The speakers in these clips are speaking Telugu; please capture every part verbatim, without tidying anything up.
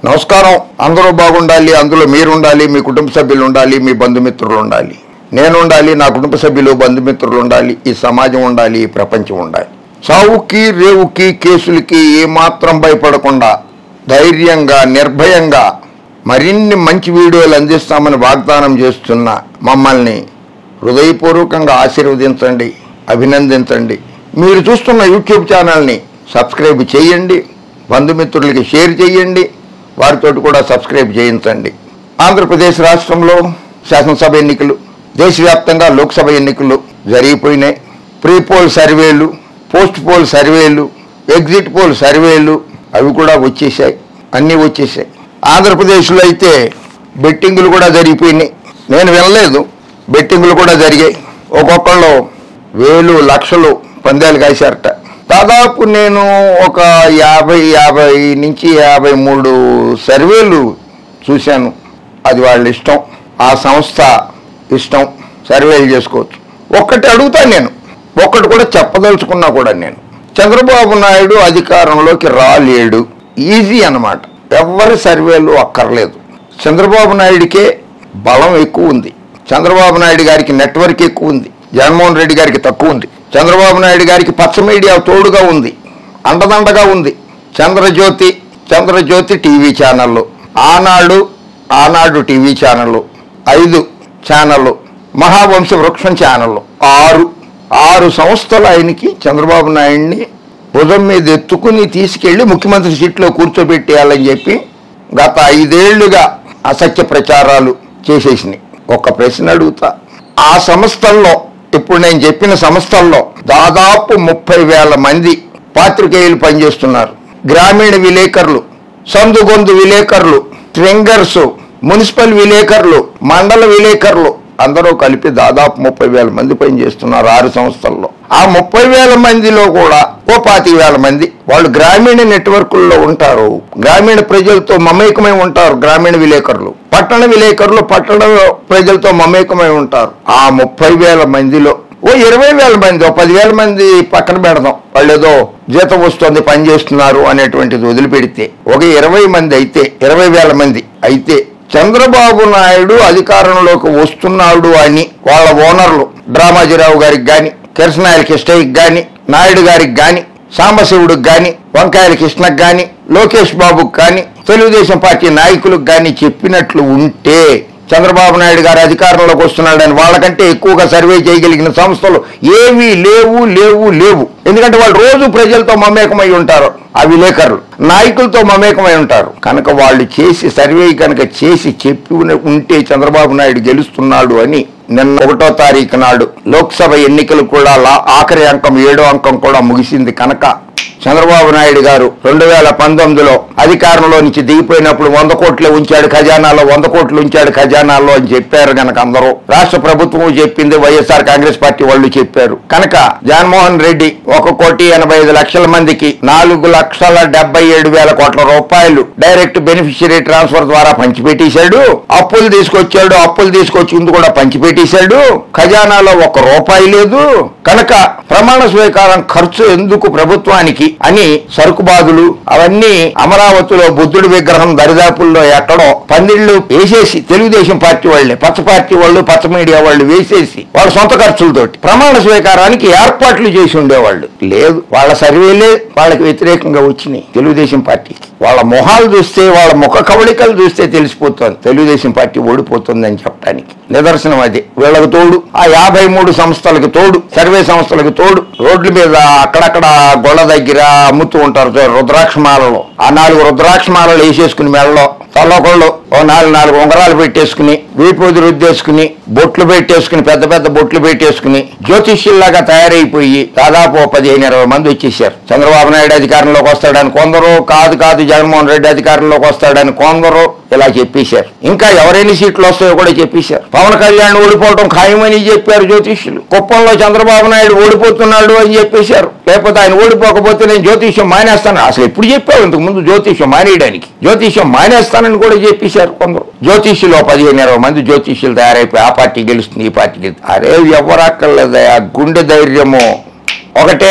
నమస్కారం. అందరూ బాగుండాలి, అందులో మీరు ఉండాలి, మీ కుటుంబ సభ్యులు ఉండాలి, మీ బంధుమిత్రులు ఉండాలి, నేను ఉండాలి, నా కుటుంబ సభ్యులు బంధుమిత్రులు ఉండాలి, ఈ సమాజం ఉండాలి, ఈ ప్రపంచం ఉండాలి. సావుకి రేవుకి కేసులకి ఏమాత్రం భయపడకుండా ధైర్యంగా నిర్భయంగా మరిన్ని మంచి వీడియోలు అందిస్తామని వాగ్దానం చేస్తున్న మమ్మల్ని హృదయపూర్వకంగా ఆశీర్వదించండి, అభినందించండి. మీరు చూస్తున్న యూట్యూబ్ ఛానల్ని సబ్స్క్రైబ్ చేయండి, బంధుమిత్రులకి షేర్ చేయండి, వారితో కూడా సబ్స్క్రైబ్ చేయించండి. ఆంధ్రప్రదేశ్ రాష్ట్రంలో శాసనసభ ఎన్నికలు, దేశవ్యాప్తంగా లోక్సభ ఎన్నికలు జరిగిపోయినాయి. ప్రీ పోల్ సర్వేలు, పోస్ట్ పోల్ సర్వేలు, ఎగ్జిట్ పోల్ సర్వేలు అవి కూడా వచ్చేసాయి, అన్నీ వచ్చేసాయి. ఆంధ్రప్రదేశ్లో అయితే బెట్టింగులు కూడా జరిగిపోయినాయి. నేను వినలేదు, బెట్టింగులు కూడా జరిగాయి. ఒక్కొక్కళ్ళు వేలు లక్షలు పందాలు కాశారట. దాదాపు నేను ఒక యాభై యాభై నుంచి యాభై మూడు సర్వేలు చూశాను. అది వాళ్ళ ఇష్టం, ఆ సంస్థ ఇష్టం, సర్వేలు చేసుకోవచ్చు. ఒక్కటి అడుగుతాను నేను, ఒక్కటి కూడా చెప్పదలుచుకున్నా కూడా నేను, చంద్రబాబు నాయుడు అధికారంలోకి రాలేడు, ఈజీ అన్నమాట. ఎవరి సర్వేలు అక్కర్లేదు. చంద్రబాబు నాయుడికే బలం ఎక్కువ ఉంది, చంద్రబాబు నాయుడు గారికి నెట్వర్క్ ఎక్కువ ఉంది, జగన్మోహన్ రెడ్డి గారికి తక్కువ ఉంది. చంద్రబాబు నాయుడు గారికి పచ్చ మీడియా తోడుగా ఉంది, అండదండగా ఉంది. చంద్రజ్యోతి చంద్రజ్యోతి టీవీ ఛానళ్ళు, ఆనాడు ఆనాడు టీవీ ఛానళ్ళు, ఐదు ఛానళ్ళు, మహావంశ వృక్షం ఛానళ్ళు, ఆరు ఆరు సంస్థలు ఆయనకి చంద్రబాబు నాయుడిని భుజం మీద ఎత్తుకుని తీసుకెళ్లి ముఖ్యమంత్రి సీట్లో కూర్చోబెట్టేయాలని చెప్పి గత ఐదేళ్లుగా అసత్య ప్రచారాలు చేసేసినాయి. ఒక ప్రశ్న అడుగుతా, ఆ సంస్థల్లో, ఇప్పుడు నేను చెప్పిన సంస్థల్లో దాదాపు ముప్పై వేల మంది పాత్రికేయులు పనిచేస్తున్నారు. గ్రామీణ విలేకరులు, సందుగొందు విలేకరులు, ట్రింగర్స్, మున్సిపల్ విలేకరులు, మండల విలేకరులు అందరూ కలిపి దాదాపు ముప్పై వేల మంది పనిచేస్తున్నారు ఆరు సంస్థల్లో. ఆ ముప్పై వేల మందిలో కూడా ఓ పాతిక వేల మంది వాళ్ళు గ్రామీణ నెట్వర్కుల్లో ఉంటారు, గ్రామీణ ప్రజలతో మమేకమై ఉంటారు. గ్రామీణ విలేకరులు, పట్టణ విలేకరులు పట్టణ ప్రజలతో మమేకమై ఉంటారు. ఆ ముప్పై వేల మందిలో ఓ ఇరవై వేల మంది, ఓ పదివేల మంది పక్కన పెడదాం, వాళ్ళు ఏదో జీతం వస్తుంది పనిచేస్తున్నారు అనేటువంటిది వదిలిపెడితే, ఒక ఇరవై మంది అయితే, ఇరవై వేల మంది అయితే చంద్రబాబు నాయుడు అధికారంలోకి వస్తున్నాడు అని వాళ్ళ ఓనర్లు డ్రామాజీరావు గారికి కానీ, కిరసనాయల కిష్టయ్యకి కానీ, నాయుడు గారికి కానీ, సాంబశివుడికి కానీ, వంకాయల కృష్ణకు కానీ, లోకేష్ బాబుకి కానీ, తెలుగుదేశం పార్టీ నాయకులకు కానీ చెప్పినట్లు ఉంటే చంద్రబాబు నాయుడు గారు అధికారంలోకి వస్తున్నాడని వాళ్ళకంటే ఎక్కువగా సర్వే చేయగలిగిన సంస్థలు ఏవీ లేవు లేవు లేవు ఎందుకంటే వాళ్ళు రోజు ప్రజలతో మమేకమై ఉంటారు, ఆ విలేకరులు నాయకులతో మమేకమై ఉంటారు కనుక వాళ్ళు చేసి సర్వే కనుక చేసి చెప్పి ఉంటే చంద్రబాబు నాయుడు గెలుస్తున్నాడు అని. నిన్న ఒకటో తారీఖు నాడు లోక్సభ ఎన్నికలు కూడా ఆఖరి అంకం ఏడో అంకం కూడా ముగిసింది కనుక చంద్రబాబు నాయుడు గారు రెండు వేల పంతొమ్మిదిలో అధికారంలో నుంచి దిగిపోయినప్పుడు వంద కోట్లే ఉంచాడు ఖజానాలో, వంద కోట్లు ఉంచాడు ఖజానాలో అని చెప్పారు కనుక అందరూ. రాష్ట్ర ప్రభుత్వం చెప్పింది, వైఎస్ఆర్ కాంగ్రెస్ పార్టీ వాళ్ళు చెప్పారు కనుక జగన్మోహన్ రెడ్డి ఒక కోటి ఎనభై ఐదు లక్షల మందికి నాలుగు లక్షల డెబ్బై ఏడు వేల కోట్ల రూపాయలు డైరెక్ట్ బెనిఫిషియరీ ట్రాన్స్ఫర్ ద్వారా పంచిపెట్టేశాడు. అప్పులు తీసుకొచ్చాడు, అప్పులు తీసుకొచ్చి ముందు కూడా పంచిపెట్టేశాడు. ఖజానాలో ఒక రూపాయి లేదు కనుక ప్రమాణ స్వీకారం ఖర్చు ఎందుకు ప్రభుత్వానికి అని సరుకు బాదులు అవన్నీ అమరావతిలో బుద్ధుడి విగ్రహం దరిదాపుల్లో ఎక్కడో పందిళ్లు వేసేసి తెలుగుదేశం పార్టీ వాళ్ళే, పచ్చ పార్టీ వాళ్ళు, పచ్చ మీడియా వాళ్ళు వేసేసి వాళ్ళ సొంత ఖర్చులతోటి ప్రమాణ స్వీకారానికి ఏర్పాట్లు చేసి ఉండేవాళ్ళు. లేదు, వాళ్ళ సర్వేలే వాళ్ళకి వ్యతిరేకంగా వచ్చినాయి తెలుగుదేశం పార్టీకి. వాళ్ళ మొహాలు చూస్తే, వాళ్ళ ముఖ కవళికలు చూస్తే తెలిసిపోతుంది తెలుగుదేశం పార్టీ ఓడిపోతుంది అని చెప్పడానికి నిదర్శనం అది. వీళ్ళకి తోడు ఆ యాభై మూడు సంస్థలకు తోడు, సర్వే సంస్థలకు తోడు, రోడ్ల మీద అక్కడక్కడ గొళ్ళ దగ్గర అమ్ముతూ ఉంటారు రుద్రాక్షమాలలో, ఆ నాలుగు రుద్రాక్షమాలలు వేసేసుకుని మెడలో తల్లకొళ్ళు ఓ నాలుగు నాలుగు ఉంగరాలు పెట్టేసుకుని, వీపుది రుద్దేసుకుని, బొట్లు పెట్టేసుకుని, పెద్ద పెద్ద బొట్లు పెట్టేసుకుని జ్యోతిష్యుల్లాగా తయారైపోయి దాదాపు పదిహేను ఇరవై మంది వచ్చేసారు. చంద్రబాబు నాయుడు అధికారంలోకి వస్తాడని కొందరు, కాదు కాదు జగన్మోహన్ రెడ్డి అధికారంలోకి వస్తాడని కొందరు ఇలా చెప్పేశారు. ఇంకా ఎవరైనా సీట్లు వస్తాయో కూడా చెప్పేశారు. పవన్ కళ్యాణ్ ఓడిపోవడం ఖాయమని చెప్పారు జ్యోతిష్యులు. కుప్పంలో చంద్రబాబు నాయుడు ఓడిపోతున్నాడు అని చెప్పేశారు. లేకపోతే ఆయన ఓడిపోకపోతే నేను జ్యోతిష్యం మానేస్తాను. అసలు ఎప్పుడు చెప్పావు ఇంతకు ముందు జ్యోతిష్యం మానేయడానికి? జ్యోతిష్యం మానేస్తానని కూడా చెప్పేశారు కొందరు. జ్యోతిష్యులు పదిహేను ఇరవై మంది జ్యోతిష్యులు తయారైపోయి ఆ పార్టీ గెలుస్తుంది, ఈ పార్టీ గెలుస్తుంది. అరే ఎవరక్కర్లేదయా, గుండె ధైర్యము ఒకటే.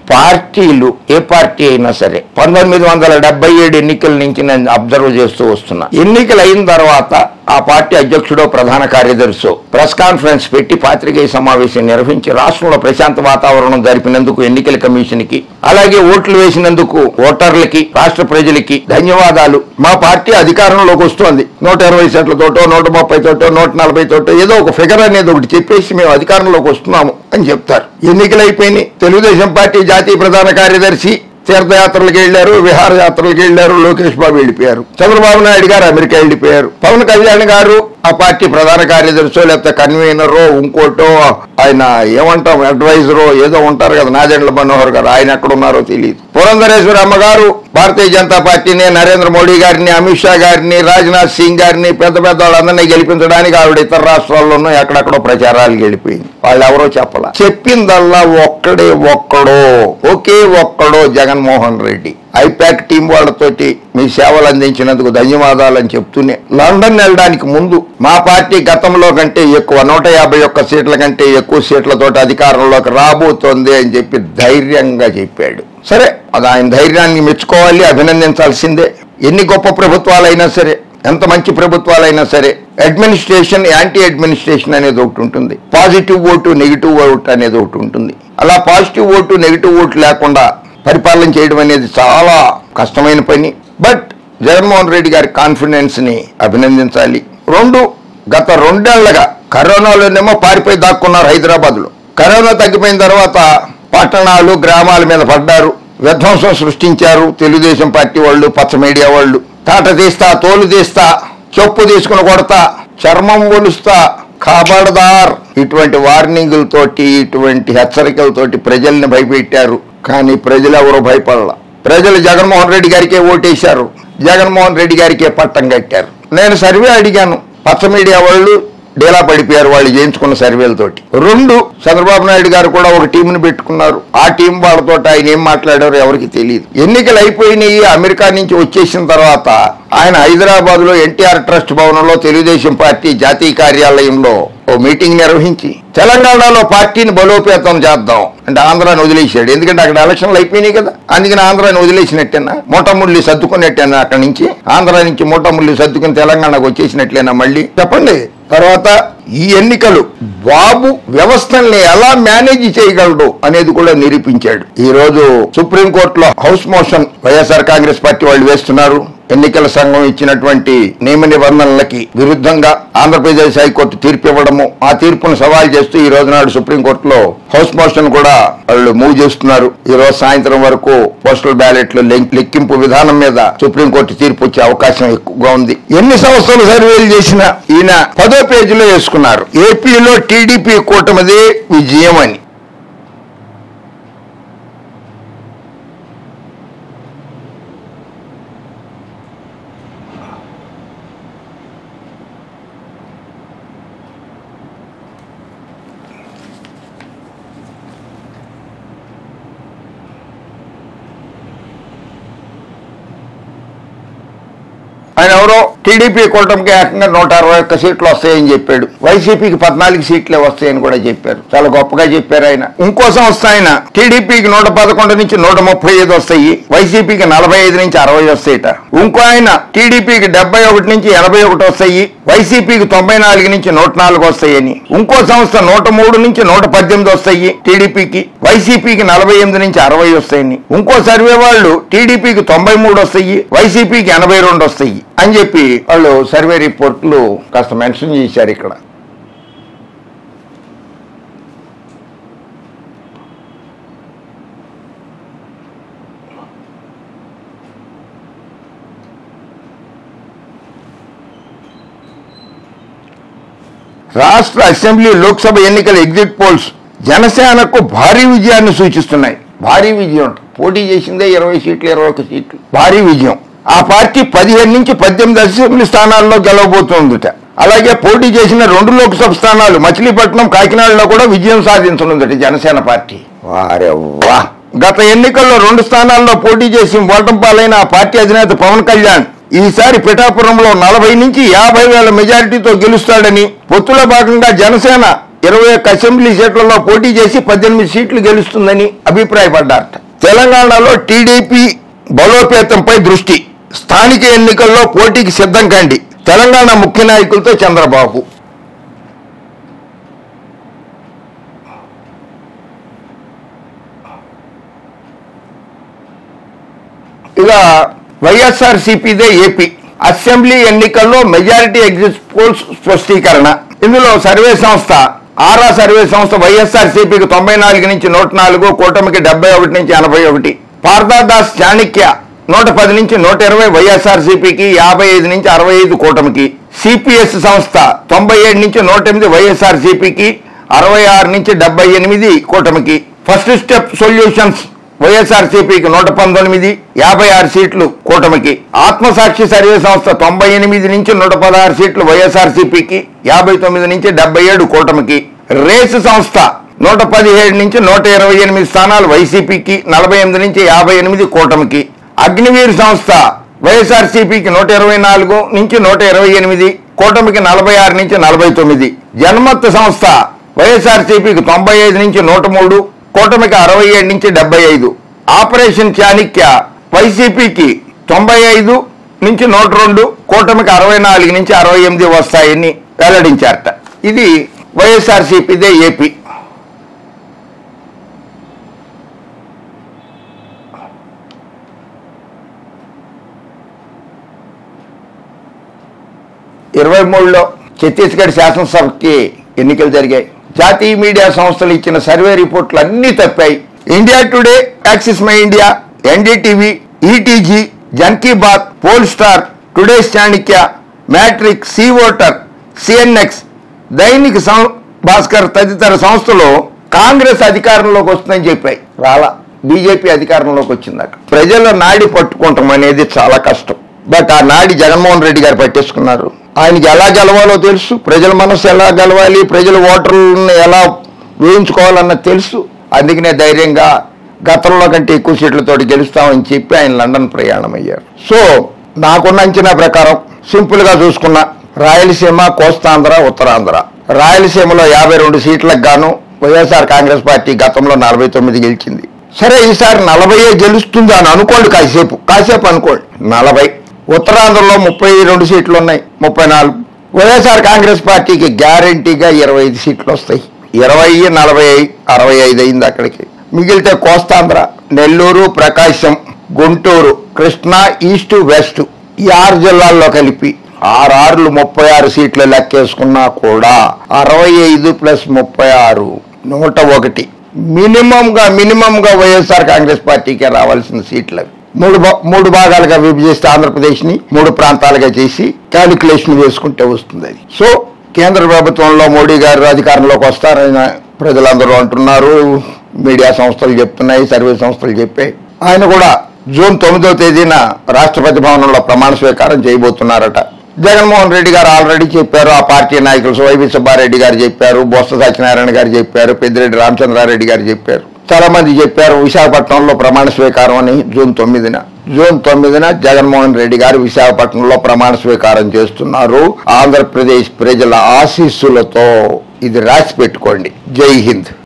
పార్టీలు ఏ పార్టీ అయినా సరే పంతొమ్మిది వందల డెబ్బై ఏడు ఎన్నికల నుంచి నేను అబ్జర్వ్ చేస్తూ వస్తున్నా. ఎన్నికలు అయిన తర్వాత ఆ పార్టీ అధ్యక్షుడో ప్రధాన కార్యదర్శి ప్రెస్ కాన్ఫరెన్స్ పెట్టి పాత్రికేయ సమావేశం నిర్వహించి రాష్ట్రంలో ప్రశాంత వాతావరణం జరిపినందుకు ఎన్నికల కమిషన్ కి, అలాగే ఓట్లు వేసినందుకు ఓటర్లకి, రాష్ట్ర ప్రజలకి ధన్యవాదాలు. మా పార్టీ అధికారంలోకి వస్తోంది, నూట ఇరవై సీట్లతోటో నూట ముప్పై తోటో నూట నలభై తోటో ఏదో ఒక ఫిగర్ అనేది ఒకటి చెప్పేసి మేము అధికారంలోకి వస్తున్నాము అని చెప్తారు. ఎన్నికలు అయిపోయినాయి. తెలుగుదేశం పార్టీ జాతీయ ప్రధాన కార్యదర్శి తీర్థయాత్రలకు వెళ్లారు, విహారయాత్రలకు వెళ్లారు. లోకేష్ బాబు వెళ్ళిపోయారు. చంద్రబాబు నాయుడు గారు అమెరికా వెళ్ళిపోయారు. పవన్ కళ్యాణ్ గారు ఆ పార్టీ ప్రధాన కార్యదర్శో లేకపోతే కన్వీనరో ఇంకోటో ఆయన ఏమంటాం అడ్వైజరో ఏదో ఉంటారు కదా, నాదెండ్ల మనోహర్ గారు, ఆయన ఎక్కడున్నారో తెలియదు. పురంధరేశ్వరి అమ్మగారు భారతీయ జనతా పార్టీని, నరేంద్ర మోడీ గారిని, అమిత్ షా గారిని, రాజ్నాథ్ సింగ్ గారిని, పెద్ద పెద్ద వాళ్ళందరినీ గెలిపించడానికి ఆవిడ ఇతర రాష్ట్రాల్లోనూ ఎక్కడెక్కడో ప్రచారాలు గెలిపోయింది. వాళ్ళు ఎవరో చెప్పాల. చెప్పిందల్లా ఒక్కడే ఒక్కడో, ఒకే ఒక్కడో జగన్మోహన్ రెడ్డి. ఐపాక్ టీం వాళ్ళతోటి మీ సేవలు అందించినందుకు ధన్యవాదాలు అని చెప్తూనే లండన్ వెళ్ళడానికి ముందు మా పార్టీ గతంలో కంటే ఎక్కువ నూట యాభై ఒక్క సీట్ల కంటే ఎక్కువ సీట్లతో అధికారంలోకి రాబోతోంది అని చెప్పి ధైర్యంగా చెప్పాడు. సరే, అది ఆయన ధైర్యాన్ని మెచ్చుకోవాలి, అభినందించాల్సిందే. ఎన్ని గొప్ప ప్రభుత్వాలైనా సరే, ఎంత మంచి ప్రభుత్వాలైనా సరే, అడ్మినిస్ట్రేషన్, యాంటీ అడ్మినిస్ట్రేషన్ అనేది ఒకటి ఉంటుంది. పాజిటివ్ ఓటు, నెగిటివ్ ఓటు అనేది ఒకటి ఉంటుంది. అలా పాజిటివ్ ఓటు, నెగిటివ్ ఓటు లేకుండా పరిపాలన చేయడం అనేది చాలా కష్టమైన పని. బట్ జగన్మోహన్ రెడ్డి గారి కాన్ఫిడెన్స్ ని అభినందించాలి. రెండు, గత రెండేళ్లుగా కరోనాలోనేమో పారిపోయి దాక్కున్నారు హైదరాబాద్ లో. కరోనా తగ్గిపోయిన తర్వాత పట్టణాలు, గ్రామాల మీద పడ్డారు, విధ్వంసం సృష్టించారు. తెలుగుదేశం పార్టీ వాళ్ళు, పచ్చ మీడియా వాళ్ళు తాట తీస్తా, తోలు తీస్తా, చెప్పు తీసుకుని కొడతా, చర్మం ఒలుస్తా, ఖబర్దార్ ఇటువంటి వార్నింగులతోటి, ఇటువంటి హెచ్చరికలతోటి ప్రజల్ని భయపెట్టారు. కానీ ప్రజలు ఎవరో భయపడాల. ప్రజలు జగన్మోహన్ రెడ్డి గారికే ఓటేశారు, జగన్మోహన్ రెడ్డి గారికే పట్టం కట్టారు. నేను సర్వే అడిగాను, పచ్చ మీడియా వాళ్ళు డేలా పడిపోయారు వాళ్ళు చేయించుకున్న సర్వేలతోటి. రెండు, చంద్రబాబు నాయుడు గారు కూడా ఒక టీంని పెట్టుకున్నారు. ఆ టీం వాళ్ళతో ఆయన ఏం మాట్లాడారో ఎవరికి తెలియదు. ఎన్నికలు అయిపోయినాయి, అమెరికా నుంచి వచ్చేసిన తర్వాత ఆయన హైదరాబాద్ లో ఎన్టీఆర్ ట్రస్ట్ భవనంలో తెలుగుదేశం పార్టీ జాతీయ కార్యాలయంలో ఓ మీటింగ్ నిర్వహించి తెలంగాణలో పార్టీని బలోపేతం చేద్దాం అంటే ఆంధ్రాని వదిలేసాడు. ఎందుకంటే అక్కడ ఎలక్షన్లు అయిపోయినాయి కదా, అందుకని ఆంధ్రాని వదిలేసినట్టేనా, మూటముల్లి సర్దుకున్నట్టేనా, అక్కడి నుంచి ఆంధ్రా నుంచి మూటముల్లి సర్దుకుని తెలంగాణకు వచ్చేసినట్లేనా మళ్ళీ చెప్పండి. తర్వాత ఈ ఎన్నికలు బాబు వ్యవస్థల్ని ఎలా మేనేజ్ చేయగలడు అనేది కూడా నిరూపించాడు. ఈ రోజు సుప్రీంకోర్టులో house motion YSR Congress party వాళ్ళు వేస్తున్నారు. ఎన్నికల సంఘం ఇచ్చినటువంటి నియమ నిబంధనలకి విరుద్ధంగా ఆంధ్రప్రదేశ్ హైకోర్టు తీర్పు ఇవ్వడము, ఆ తీర్పును సవాల్ చేస్తూ ఈ రోజు నాడు సుప్రీంకోర్టులో హౌస్ మోషన్ కూడా వాళ్ళు మూవ్ చేస్తున్నారు. ఈ రోజు సాయంత్రం వరకు పోస్టల్ బ్యాలెట్లు లెక్కింపు విధానం మీద సుప్రీంకోర్టు తీర్పు వచ్చే అవకాశం ఎక్కువగా ఉంది. ఎన్ని సంవత్సరాలు సర్వేలు చేసినా ఈయన పదో పేజీలో వేసుకున్నారు, ఏపీలో టీడీపీ కూటమిదే విజయం అని. ఆయన ఎవరో టీడీపీ కూటమికి ఏకంగా నూట అరవై ఒక్క సీట్లు వస్తాయని చెప్పాడు, వైసీపీకి పద్నాలుగు సీట్లే వస్తాయని కూడా చెప్పారు. చాలా గొప్పగా చెప్పారు ఆయన. ఇంకో సంస్థ ఆయన టీడీపీకి నూట పదకొండు నుంచి నూట ముప్పై ఐదు వస్తాయి, వైసీపీకి నలభై ఐదు నుంచి అరవై వస్తాయిట. ఇంకో ఆయన టీడీపీకి డెబ్బై ఒకటి నుంచి ఎనభై ఒకటి వస్తాయి, వైసీపీకి తొంభై నాలుగు నుంచి నూట నాలుగు వస్తాయని. ఇంకో సంస్థ నూట మూడు నుంచి నూట పద్దెనిమిది వస్తాయి టీడీపీకి, వైసీపీకి నలభై ఎనిమిది నుంచి అరవై వస్తాయని. ఇంకో సర్వే వాళ్ళు టీడీపీకి తొంభై మూడు వస్తాయి, వైసీపీకి ఎనభై రెండు వస్తాయి అని చెప్పి వాళ్ళు సర్వే రిపోర్ట్లు కాస్త మెన్షన్ చేశారు ఇక్కడ. రాష్ట్ర అసెంబ్లీ, లోక్సభ ఎన్నికల ఎగ్జిట్ పోల్స్ జనసేనకు భారీ విజయాన్ని సూచిస్తున్నాయి. భారీ విజయం, పోటీ చేసిందే ఇరవై సీట్లు, ఇరవై ఒక్క సీట్లు, భారీ విజయం. ఆ పార్టీ పదిహేను నుంచి పద్దెనిమిది అసెంబ్లీ స్థానాల్లో గెలవబోతుందట. అలాగే పోటీ చేసిన రెండు లోక్సభ స్థానాలు మచిలీపట్నం, కాకినాడలో కూడా విజయం సాధించనుందట జనసేన పార్టీ. వారే వా! గత ఎన్నికల్లో రెండు స్థానాల్లో పోటీ చేసి ఓటమి పాలైన ఆ పార్టీ అధినేత పవన్ కళ్యాణ్ ఈసారి పిఠాపురంలో నలభై నుంచి యాభై వేల మెజారిటీతో గెలుస్తాడని, పొత్తులో భాగంగా జనసేన ఇరవై ఒక్క అసెంబ్లీ సీట్లలో పోటీ చేసి పద్దెనిమిది సీట్లు గెలుస్తుందని అభిప్రాయపడ్డారట. తెలంగాణలో టీడీపీ బలోపేతంపై దృష్టి, స్థానిక ఎన్నికల్లో పోటీకి సిద్ధం కండి, తెలంగాణ ముఖ్య నాయకులతో చంద్రబాబు. ఇక వైఎస్ఆర్సీపీదే ఏపీ అసెంబ్లీ ఎన్నికల్లో మెజారిటీ ఎగ్జిట్ పోల్స్ స్పష్టీకరణ. ఇందులో సర్వే సంస్థ ఆరా సర్వే సంస్థ వైఎస్ఆర్సీపీకి తొంభై నాలుగు నుంచి నూట నాలుగు, కూటమికి డెబ్బై ఒకటి నుంచి ఎనభై ఒకటి, పార్థదాస్ చాణక్య నూట పది నుంచి నూట ఇరవై వైఎస్ఆర్సీపీకి, యాభై ఐదు నుంచి అరవై ఐదు కూటమికి, సిపిఎస్ సంస్థ తొంభై ఏడు నుంచి నూట ఎనిమిది వైఎస్ఆర్సీపీకి, అరవై ఆరు నుంచి డెబ్బై ఎనిమిది కూటమికి, ఫస్ట్ స్టెప్ సొల్యూషన్స్ వైఎస్ఆర్సీపీకి నూట పంతొమ్మిది, యాభై ఆరు సీట్లు కూటమికి, ఆత్మసాక్షి సర్వే సంస్థ తొంభై ఎనిమిది నుంచి నూట పదహారు సీట్లు వైఎస్ఆర్సీపీకి, యాభై తొమ్మిది నుంచి డెబ్బై ఏడు కూటమికి, రేసు సంస్థ నూట పదిహేడు నుంచి నూట ఇరవై ఎనిమిది స్థానాలు వైసీపీకి, నలభై ఎనిమిది నుంచి యాభై ఎనిమిది కూటమికి, అగ్నివీర్ సంస్థ వైఎస్ఆర్సీపీకి నూట ఇరవై నాలుగు నుంచి నూట ఇరవై ఎనిమిది, కూటమికి నలభై ఆరు నుంచి నలభై తొమ్మిది, జన్మత్ సంస్థ వైఎస్ఆర్సీపీకి తొంభై ఐదు నుంచి నూట మూడు, కూటమికి అరవై ఏడు నుంచి డెబ్బై ఐదు, ఆపరేషన్ చాణక్య వైసీపీకి తొంభై ఐదు నుంచి నూట రెండు, కూటమికి అరవై నాలుగు నుంచి అరవై ఎనిమిది వస్తాయని వెల్లడించారట. ఇది వైఎస్ఆర్సీపీదే ఏపీ. ఇరవై మూడులో ఛత్తీస్గఢ్ శాసనసభకి ఎన్నికలు జరిగాయి. జాతీయ మీడియా సంస్థలు ఇచ్చిన సర్వే రిపోర్ట్లు అన్నీ తప్పాయి. India Today, Axis My India, NDTV, ETG, Jan Ki Baat, Poll Star, Today's Chanakya, Matrix, C Voter, CNX, Dainik Bhaskar తదితర సంస్థలు కాంగ్రెస్ అధికారంలోకి వస్తుందని చెప్పాయి. రాలా, బీజేపీ అధికారంలోకి వచ్చిందాక. ప్రజల నాడి పట్టుకుంటాం అనేది చాలా కష్టం. బట్ ఆ నాడి జగన్మోహన్ రెడ్డి గారు పట్టేసుకున్నారు. ఆయనకి ఎలా గెలవాలో తెలుసు, ప్రజల మనసు ఎలా గెలవాలి, ప్రజల ఓటర్లను ఎలా వేయించుకోవాలన్నది తెలుసు. అందుకనే ధైర్యంగా గతంలో కంటే ఎక్కువ సీట్లతో గెలుస్తామని చెప్పి ఆయన లండన్ ప్రయాణం అయ్యారు. సో నాకున్న అంచనా ప్రకారం సింపుల్గా చూసుకున్న రాయలసీమ, కోస్తాంధ్ర, ఉత్తరాంధ్ర. రాయలసీమలో యాభై రెండు సీట్లకు గాను వైఎస్ఆర్ కాంగ్రెస్ పార్టీ గతంలో నలభై తొమ్మిది గెలిచింది. సరే, ఈసారి నలభై గెలుస్తుంది అని అనుకోండి, కాసేపు కాసేపు అనుకోండి, నలభై. ఉత్తరాంధ్రలో ముప్పై రెండు సీట్లు ఉన్నాయి, ముప్పై నాలుగు. వైఎస్ఆర్ కాంగ్రెస్ పార్టీకి గ్యారంటీగా ఇరవై ఐదు సీట్లు వస్తాయి. ఇరవై నలభై అరవై ఐదు అయింది అక్కడికి. మిగిలితే కోస్తాంధ్ర, నెల్లూరు, ప్రకాశం, గుంటూరు, కృష్ణా, ఈస్ట్, వెస్ట్, ఈ ఆరు జిల్లాల్లో కలిపి ఆరు ఆరులు ముప్పై ఆరు సీట్లు లెక్కేసుకున్నా కూడా అరవై ఐదు ప్లస్ ముప్పై ఆరు నూట ఒకటి మినిమంగా మినిమంగా వైఎస్ఆర్ కాంగ్రెస్ పార్టీకి రావాల్సిన సీట్లు అవి. మూడు మూడు భాగాలుగా విభజిస్తే ఆంధ్రప్రదేశ్ని మూడు ప్రాంతాలుగా చేసి క్యాలిక్యులేషన్ వేసుకుంటే వస్తుంది అది. సో కేంద్ర ప్రభుత్వంలో మోడీ గారు అధికారంలోకి వస్తారని ప్రజలందరూ అంటున్నారు, మీడియా సంస్థలు చెప్తున్నాయి, సర్వే సంస్థలు చెప్పాయి. ఆయన కూడా జూన్ తొమ్మిదవ తేదీన రాష్ట్రపతి భవనంలో ప్రమాణ స్వీకారం చేయబోతున్నారట. జగన్మోహన్ రెడ్డి గారు ఆల్రెడీ చెప్పారు, ఆ పార్టీ నాయకులు వైవి సుబ్బారెడ్డి గారు చెప్పారు, బొత్స సత్యనారాయణ గారు చెప్పారు, పెద్దిరెడ్డి రామచంద్రారెడ్డి గారు చెప్పారు, చాలా మంది చెప్పారు విశాఖపట్నంలో ప్రమాణ స్వీకారం అని. జూన్ తొమ్మిదిన జూన్ తొమ్మిదిన జగన్మోహన్ రెడ్డి గారు విశాఖపట్నంలో ప్రమాణ స్వీకారం చేస్తున్నారు ఆంధ్రప్రదేశ్ ప్రజల ఆశీస్సులతో. ఇది రాసి పెట్టుకోండి. జై హింద్.